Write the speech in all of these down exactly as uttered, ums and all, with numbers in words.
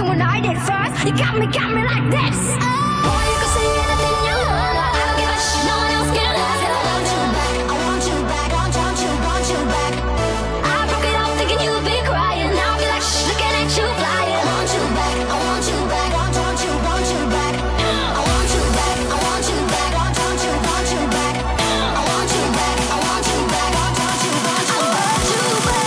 when I did first. You got me, got me like this. Oh, boy, you can say anything you want. I don't give a shit, no one else can ask. I want you back, I want you back, I want, want you, want you back. I broke it off thinking you'd be crying. Now I feel like shh, looking at you flying. I want you back, I want you back, I want, want you, want you back. I want you back, I want you back, I want, want you, want you back. I want you back, I want you back, I want, want you, want you back. I want you back.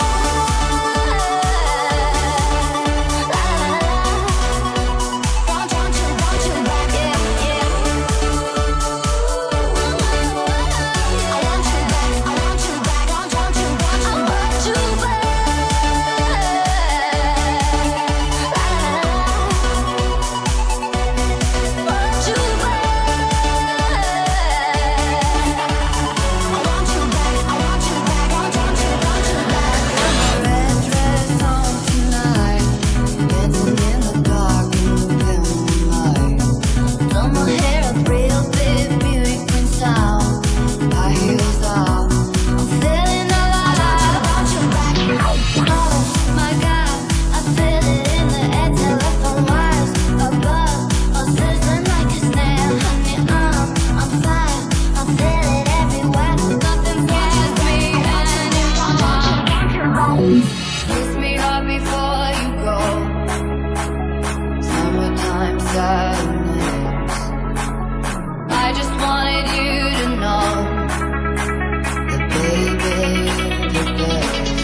Kiss me hard before you go. Summertime sadness. I just wanted you to know that baby, you're the best.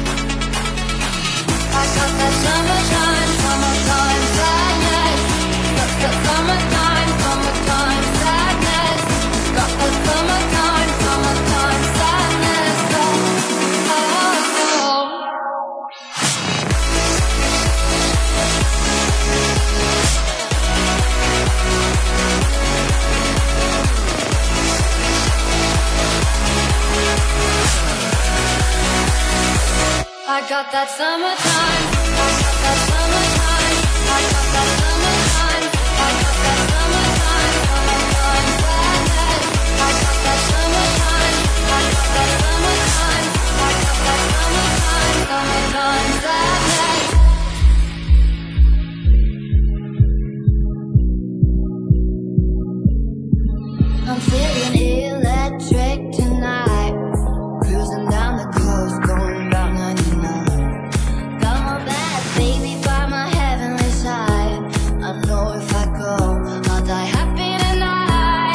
I got that summertime, summertime sadness. Got that summertime, summertime sadness. Got that summertime, summertime sadness. Oh, oh, oh. I got that summertime, I got that summertime, I got that summertime, I got that summertime, summertime sadness. I got that summertime, I got that summertime, I got that summertime, summertime sadness. I'm feeling electric tonight, cruising down the coast, going about ninety-nine. Got my bad baby by my heavenly side. I know if I go, I'll die happy tonight.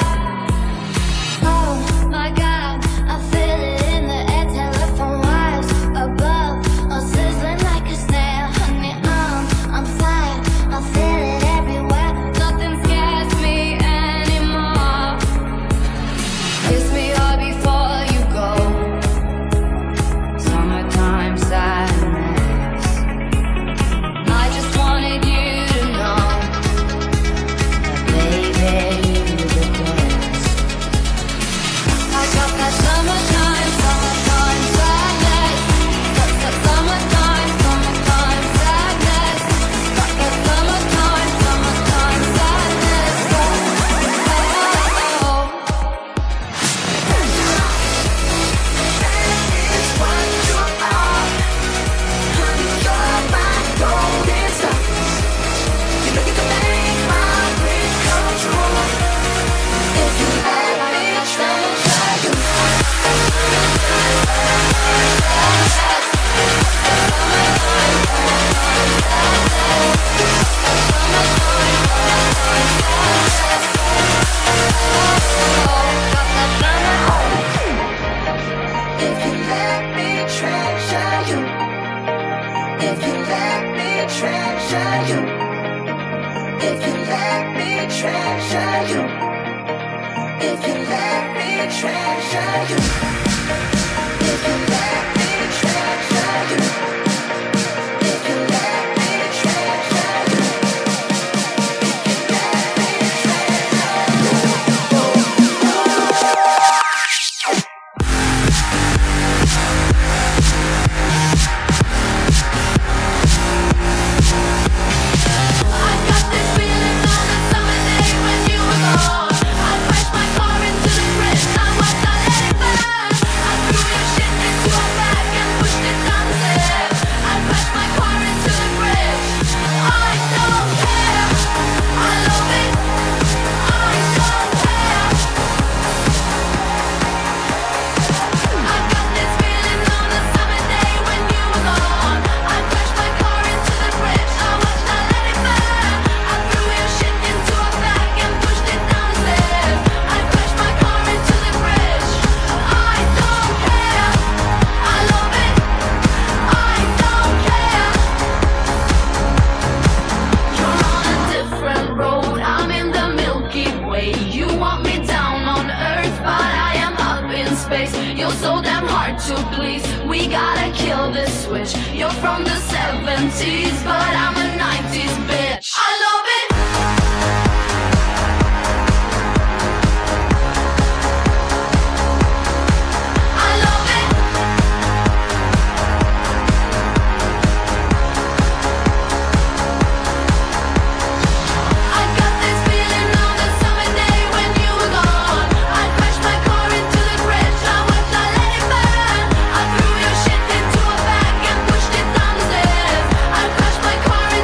Oh my God, I feel it in the air, telephone wires above, all sizzling like a snail. Honey, I'm, I'm fire, I feel it everywhere. Nothing scares me anymore. Kiss me hard before you go. Summertime sadness. I just wanted you to know that baby, you're the best. I got that summertime, summertime sadness. Got that summertime, summertime sadness. Got that summertime, summertime sadness. Oh, oh, oh. If you let me treasure you, if you let me treasure you, if you let me treasure you, if you let me treasure you, if you let me treasure you, if you let me treasure you, if you let me I got this feeling on a summer day when you were gone. I crashed my car into the bridge, I was not letting burn. I threw your shit into a you're from the seventies, but I'm a nineties bitch. I love it. I love it. I got this feeling on the summer day when you were gone. I crashed my car into the bridge, I would not let it burn. I threw your shit into a bag and pushed it down the stairs. I crashed my car into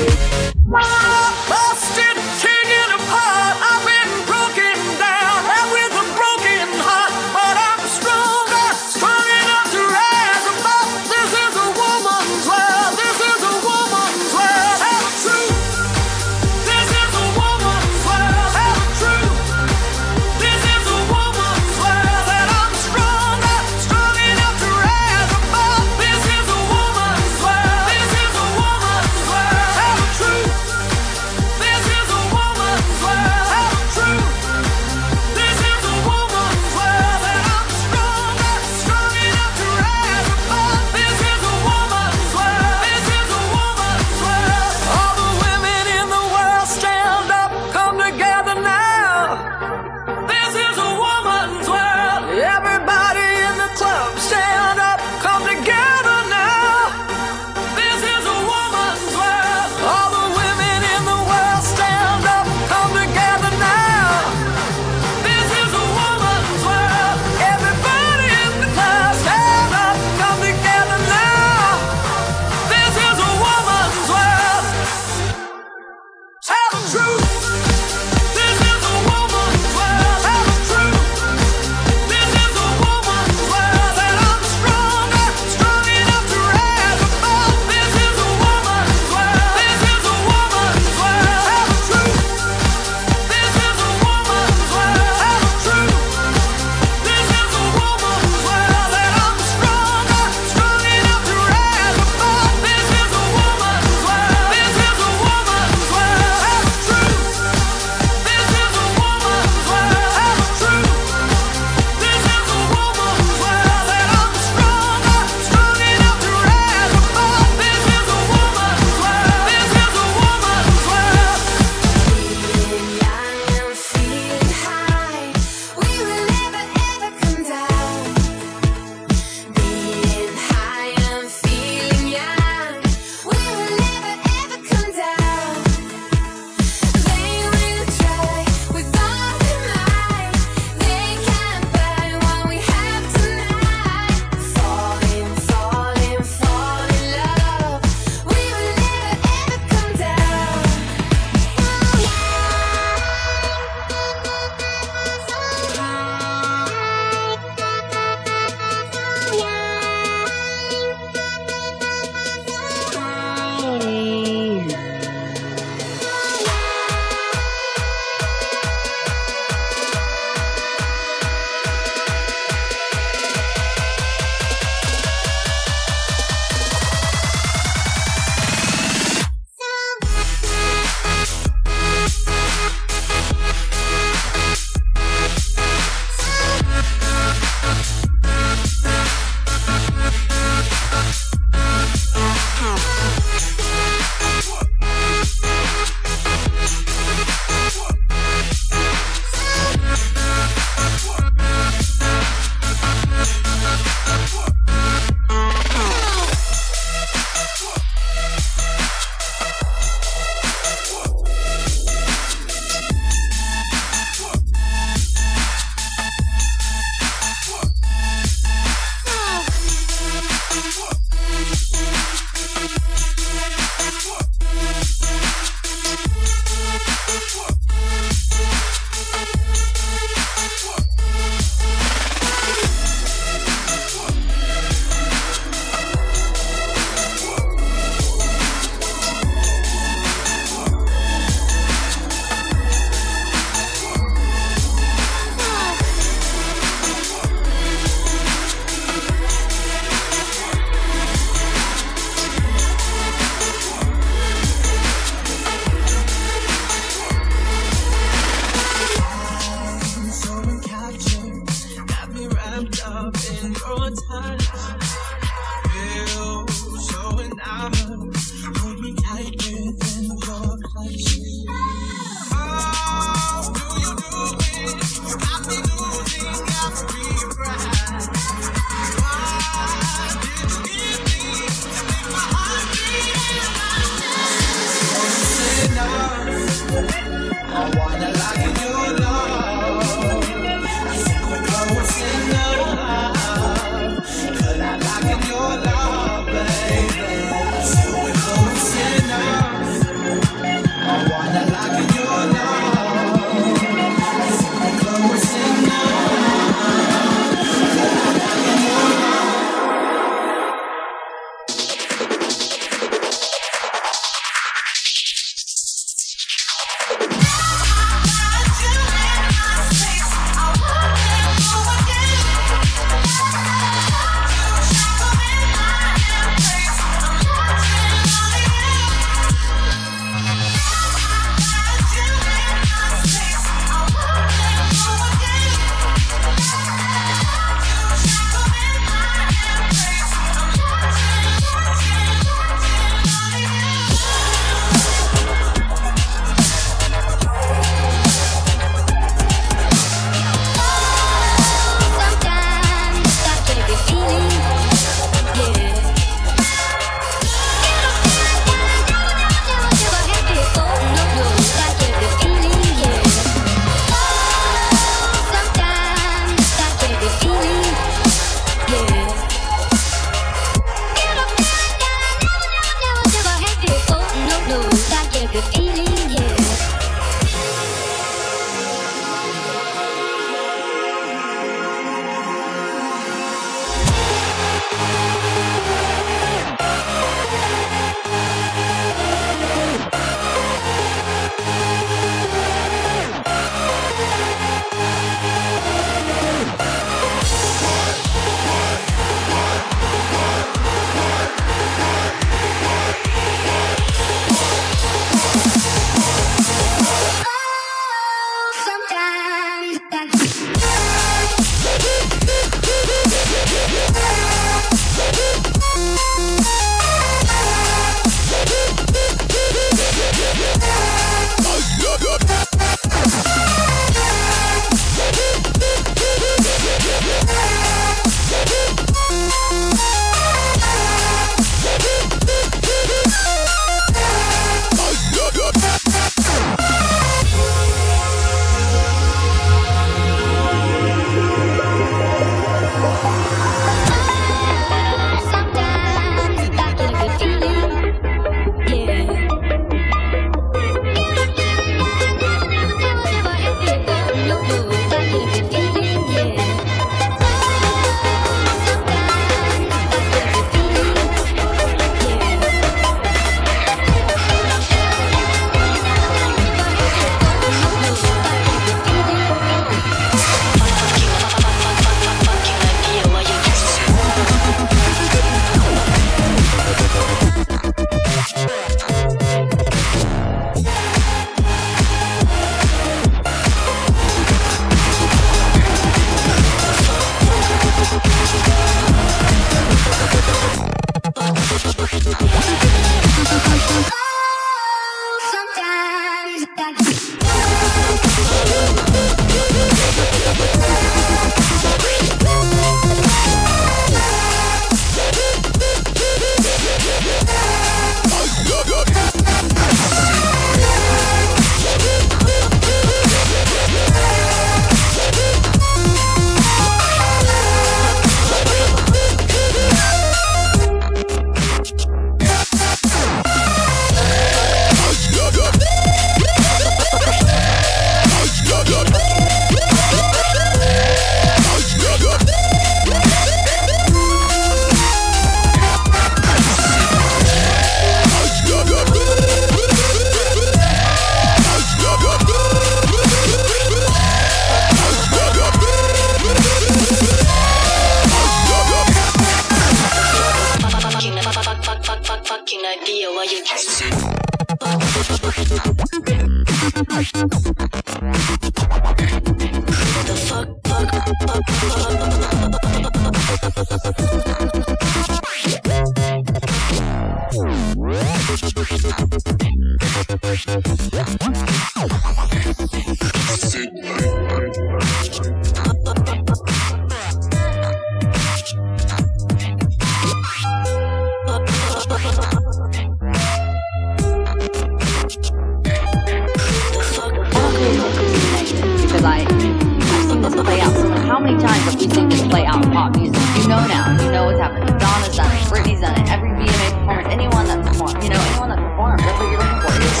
pop music. You know now. You know what's happening. Donna's done it. Britney's done it. Every V M A performance, anyone that performed, you know, anyone that performed, that's what you're looking for. You're,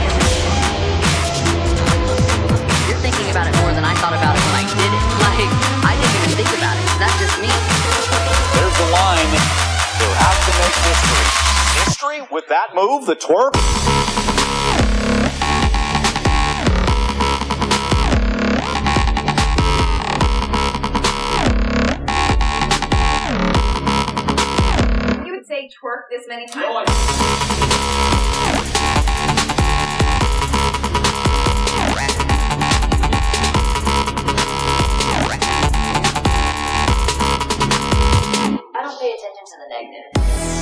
you're thinking about it more than I thought about it when I did it. Like, I didn't even think about it. That's just me. There's the line. You have to make history. History with that move, the twerk? Twerk this many times. No, I don't pay attention to the negative.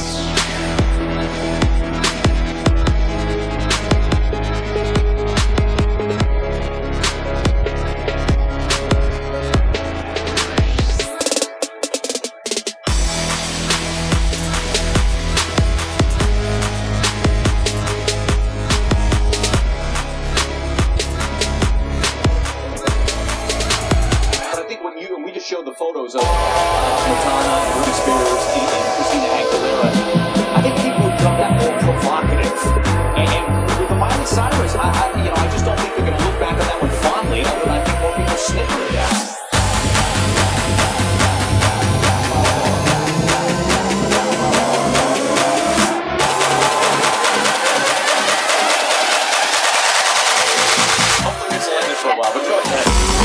Showed the photos of Madonna, Britney Spears, and Christina Aguilera. I think people would come that more provocative. And, and with the Miley Cyrus, I, I, you know, I just don't think they're going to look back on that one fondly. Other than I think more people snicker at that. Hopefully it's like this for a while, but go ahead.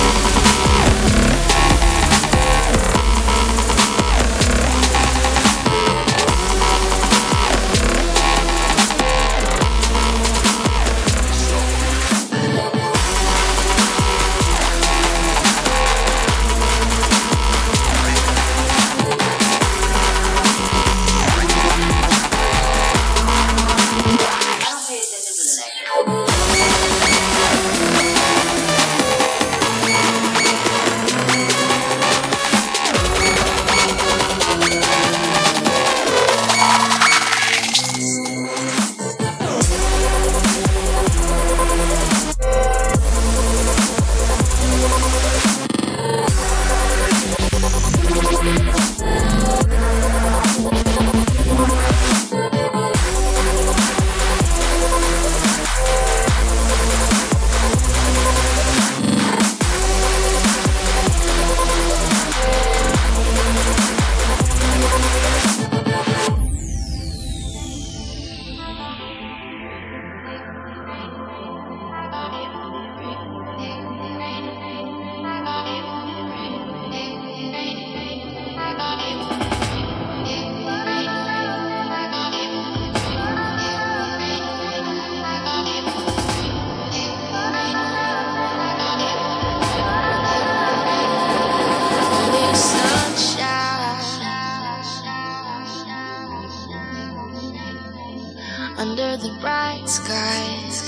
Under the bright skies,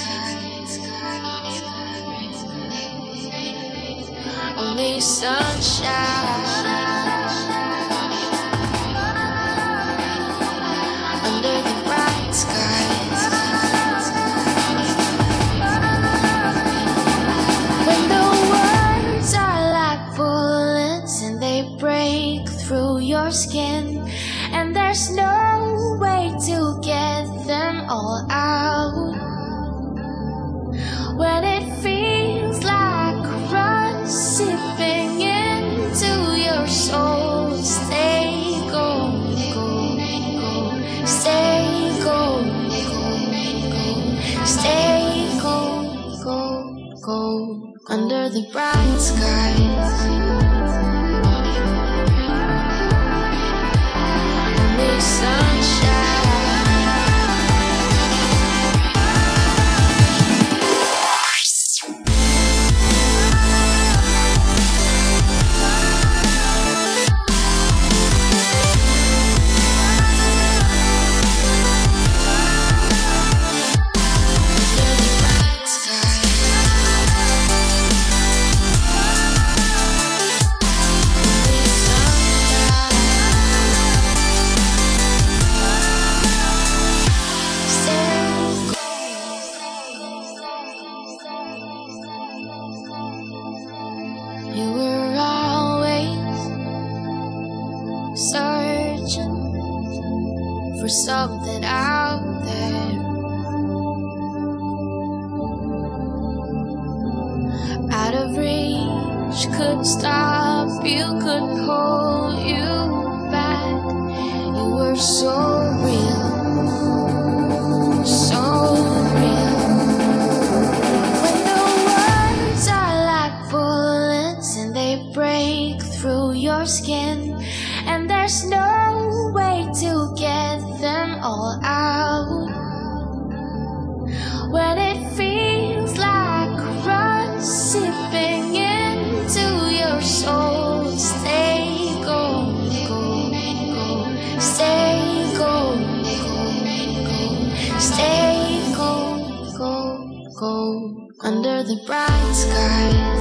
only sunshine. Under the bright skies, when the words are like bullets and they break through your skin, and there's no way to get them all out. When it feels like rust sipping into your soul, stay gold, gold, gold, stay gold, gold, gold, stay gold, gold, gold, under the bright skies. Only sunshine. You were always for something out there. Out of reach, couldn't stop you, couldn't hold you back. You were so real, so real. When the words are like bullets and they break through your skin, and there's no way to get them all out. When it feels like rust seeping into your soul, stay go, go, go, stay go, go, go, stay go, go, go. Under the bright skies,